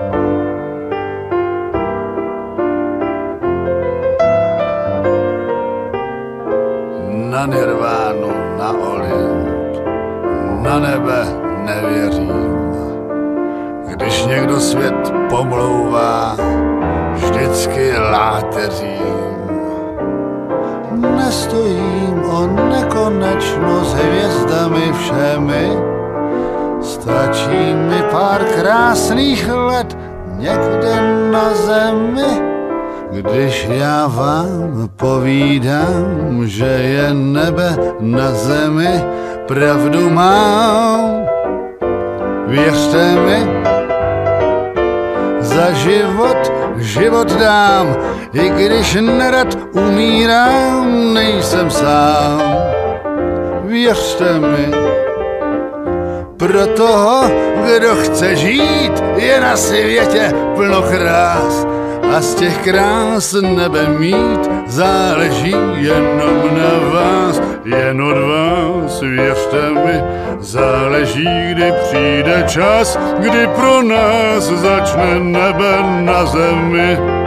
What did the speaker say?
Na nirvánu, na Olymp, na nebe nevěřím. Když někdo svět pomlouvá, vždycky láteřím. Nestojím o nekonečno s hvězdami všemi, stačí mi pár krásných let někde na zemi. Když já vám povídám, že je nebe na zemi, pravdu mám, věřte mi, za život dám, i když nerad umírám, nejsem sám. Věřte mi, pro toho, kdo chce žít, je na světě plno krás. A z těch krás nebe mít záleží jenom na vás, jen od vás, věřte mi, záleží, kdy přijde čas, kdy pro nás začne nebe na zemi.